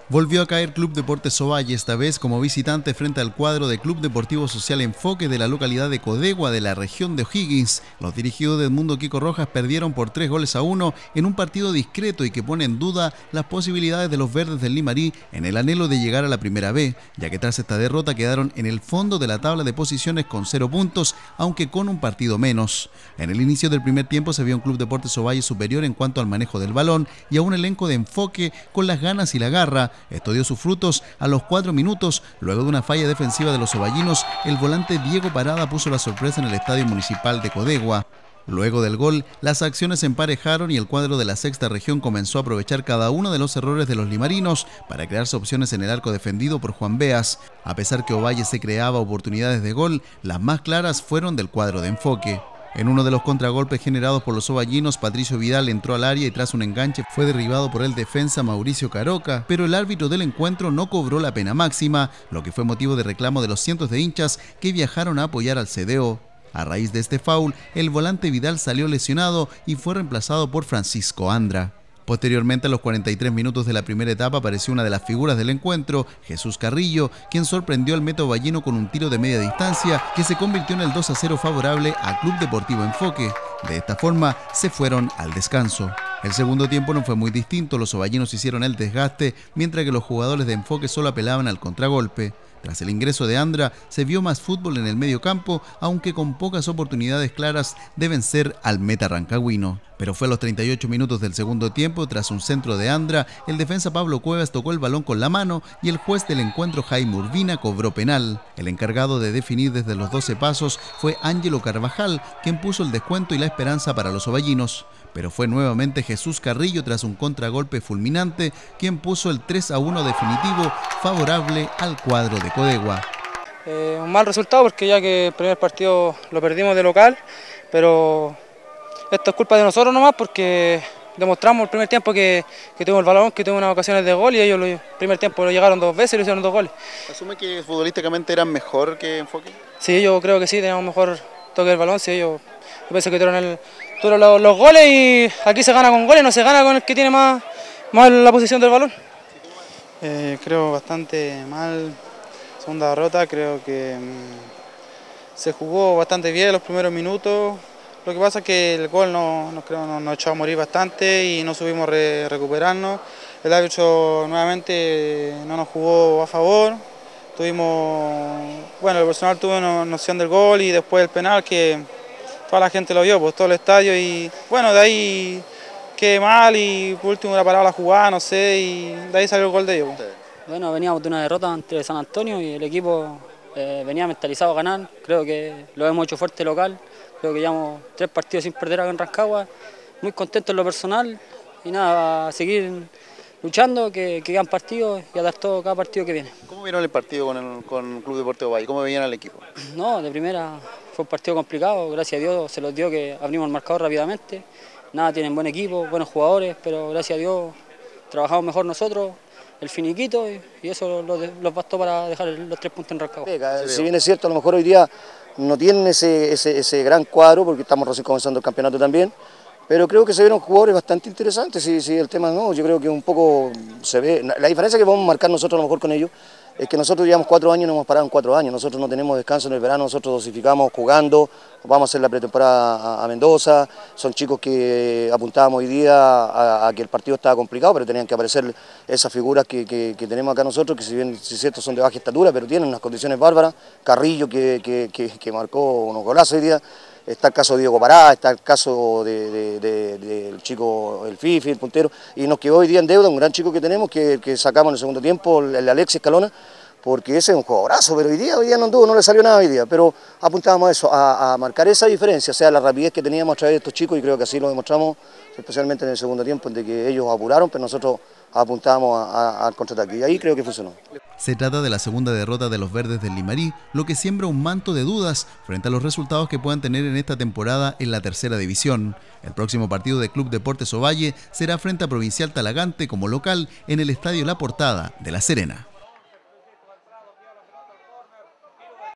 Volvió a caer Club Deportes Ovalle, esta vez como visitante frente al cuadro de Club Deportivo Social Enfoque de la localidad de Codegua, de la región de O'Higgins. Los dirigidos de Edmundo Kiko Rojas perdieron por 3-1 en un partido discreto y que pone en duda las posibilidades de los verdes del Limarí en el anhelo de llegar a la Primera B, ya que tras esta derrota quedaron en el fondo de la tabla de posiciones con 0 puntos, aunque con un partido menos. En el inicio del primer tiempo se vio un Club Deportes Ovalle superior en cuanto al manejo del balón y a un elenco de Enfoque con las ganas y la garra. Esto dio sus frutos a los 4 minutos. Luego de una falla defensiva de los ovallinos, el volante Diego Parada puso la sorpresa en el Estadio Municipal de Codegua. Luego del gol, las acciones se emparejaron y el cuadro de la sexta región comenzó a aprovechar cada uno de los errores de los limarinos para crearse opciones en el arco defendido por Juan Beas. A pesar que Ovalle se creaba oportunidades de gol, las más claras fueron del cuadro de Enfoque. En uno de los contragolpes generados por los ovallinos, Patricio Vidal entró al área y tras un enganche fue derribado por el defensa Mauricio Caroca, pero el árbitro del encuentro no cobró la pena máxima, lo que fue motivo de reclamo de los cientos de hinchas que viajaron a apoyar al CDO. A raíz de este foul, el volante Vidal salió lesionado y fue reemplazado por Francisco Andra. Posteriormente, a los 43 minutos de la primera etapa, apareció una de las figuras del encuentro, Jesús Carrillo, quien sorprendió al meta ovallino con un tiro de media distancia que se convirtió en el 2-0 favorable a Club Deportivo Enfoque. De esta forma, se fueron al descanso. El segundo tiempo no fue muy distinto, los ovallinos hicieron el desgaste, mientras que los jugadores de Enfoque solo apelaban al contragolpe. Tras el ingreso de Andra, se vio más fútbol en el medio campo, aunque con pocas oportunidades claras de vencer al meta rancagüino. Pero fue a los 38 minutos del segundo tiempo, tras un centro de Andra, el defensa Pablo Cuevas tocó el balón con la mano y el juez del encuentro Jaime Urbina cobró penal. El encargado de definir desde los 12 pasos fue Ángelo Carvajal, quien puso el descuento y la esperanza para los ovallinos. Pero fue nuevamente Jesús Carrillo, tras un contragolpe fulminante, quien puso el 3-1 definitivo favorable al cuadro de Codegua. Un mal resultado porque ya que el primer partido lo perdimos de local, pero esto es culpa de nosotros nomás porque demostramos el primer tiempo que tuvimos el balón, que tuvimos unas ocasiones de gol y ellos el primer tiempo lo llegaron 2 veces y lo hicieron 2 goles. ¿Asume que futbolísticamente eran mejor que Enfoque? Sí, yo creo que sí, teníamos mejor toque del balón, sí, ellos yo pienso que tuvieron los goles y aquí se gana con goles, no se gana con el que tiene más la posición del balón. Creo bastante mal, segunda derrota, creo que se jugó bastante bien los primeros minutos. Lo que pasa es que el gol nos echó a morir bastante y no supimos recuperarnos. El árbitro nuevamente no nos jugó a favor. El personal tuvo una noción del gol y después el penal que toda la gente lo vio, pues todo el estadio y bueno, de ahí quedé mal y por último la parada la jugada, no sé, y de ahí salió el gol de ellos. Bueno, veníamos de una derrota ante San Antonio y el equipo venía mentalizado a ganar, creo que lo hemos hecho fuerte local, creo que llevamos 3 partidos sin perder acá en Rancagua, muy contento en lo personal y nada, a seguir luchando, que quedan partidos y a dar todo cada partido que viene. ¿Cómo vieron el partido con Club Deportivo Ovalle? ¿Cómo veían al equipo? No, de primera fue un partido complicado, gracias a Dios se los dio que abrimos el marcador rápidamente. Nada, tienen buen equipo, buenos jugadores, pero gracias a Dios trabajamos mejor nosotros, el finiquito y eso los bastó para dejar los 3 puntos en Rancagua. Si bien es cierto, a lo mejor hoy día no tienen ese gran cuadro porque estamos recién comenzando el campeonato también, pero creo que se vieron jugadores bastante interesantes, si el tema no, yo creo que un poco se ve, la diferencia que podemos marcar nosotros a lo mejor con ellos es que nosotros llevamos 4 años y no hemos parado en 4 años, nosotros no tenemos descanso en el verano, nosotros dosificamos jugando, vamos a hacer la pretemporada a Mendoza, son chicos que apuntábamos hoy día a que el partido estaba complicado, pero tenían que aparecer esas figuras que tenemos acá nosotros, que si bien si es cierto son de baja estatura, pero tienen unas condiciones bárbaras, Carrillo que marcó unos golazos hoy día. Está el caso de Diego Pará, está el caso del chico, el Fifi, el puntero, y nos quedó hoy día en deuda un gran chico que tenemos, que sacamos en el segundo tiempo, el Alexis Escalona, porque ese es un jugadorazo, pero hoy día no anduvo, no le salió nada hoy día, pero apuntábamos a eso, a marcar esa diferencia, o sea, la rapidez que teníamos a través de estos chicos, y creo que así lo demostramos, especialmente en el segundo tiempo, en que ellos apuraron, pero nosotros apuntábamos al contraataque, y ahí creo que funcionó. Se trata de la segunda derrota de los verdes del Limarí, lo que siembra un manto de dudas frente a los resultados que puedan tener en esta temporada en la tercera división. El próximo partido de Club Deportes Ovalle será frente a Provincial Talagante como local en el Estadio La Portada de La Serena.